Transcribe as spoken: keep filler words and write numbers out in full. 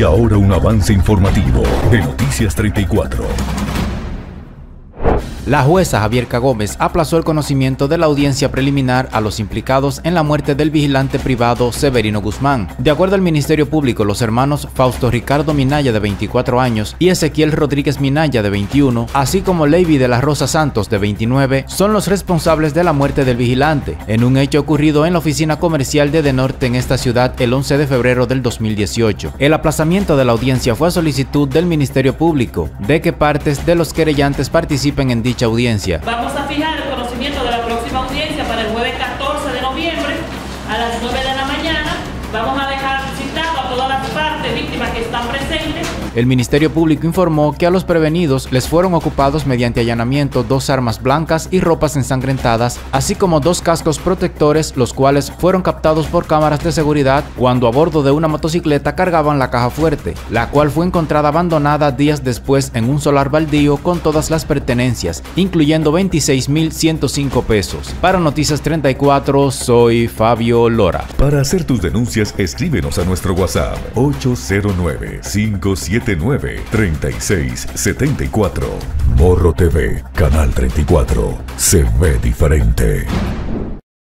Y ahora un avance informativo de Noticias treinta y cuatro. La jueza Javierka Gómez aplazó el conocimiento de la audiencia preliminar a los implicados en la muerte del vigilante privado Severino Guzmán. De acuerdo al Ministerio Público, los hermanos Fausto Ricardo Minaya, de veinticuatro años, y Ezequiel Rodríguez Minaya, de veintiuno, así como Leiby de la Rosa Santos, de veintinueve, son los responsables de la muerte del vigilante, en un hecho ocurrido en la oficina comercial de Edenorte en esta ciudad el once de febrero del dos mil dieciocho. El aplazamiento de la audiencia fue a solicitud del Ministerio Público de que partes de los querellantes participen en dicha audiencia. Vamos a fijar el conocimiento de la próxima audiencia para el jueves catorce de noviembre a las nueve de la mañana. Vamos a dejar citado a todas las partes víctimas que están presentes. El Ministerio Público informó que a los prevenidos les fueron ocupados mediante allanamiento dos armas blancas y ropas ensangrentadas, así como dos cascos protectores, los cuales fueron captados por cámaras de seguridad cuando a bordo de una motocicleta cargaban la caja fuerte, la cual fue encontrada abandonada días después en un solar baldío con todas las pertenencias, incluyendo veintiséis mil ciento cinco pesos. Para Noticias treinta y cuatro, soy Fabio Lora. Para hacer tus denuncias, escríbenos a nuestro WhatsApp ocho cero nueve, cinco siete nueve, tres seis siete cuatro. Morro T V, Canal treinta y cuatro. Se ve diferente.